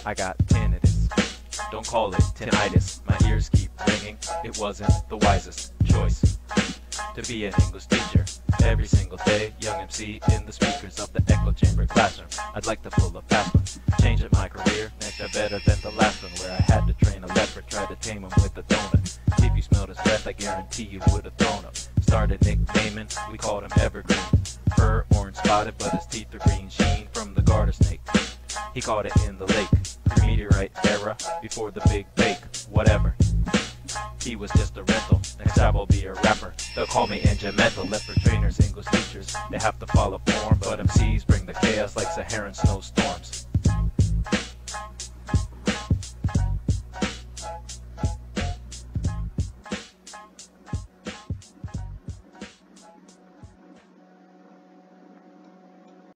I got tinnitus. Don't call it tinnitus. My ears keep ringing. It wasn't the wisest choice to be an English teacher. Every single day, young MC in the speakers of the echo chamber classroom. I'd like to pull a fast one, change up my career, make that better than the last one, where I had to train a leopard, try to tame him with a donut. If you smelled his breath, I guarantee you would have thrown up. Started nicknaming, we called him Evergreen. Fur orange spotted, but his teeth are green sheen from the garter snake. He caught it in the lake, pre-meteorite era, before the big bake, whatever. He was just a rental, next time I'll be a rapper. They'll call me Enjambmental. Leopard trainers, English teachers, they have to follow form, but MCs bring the chaos like Saharan snowstorms.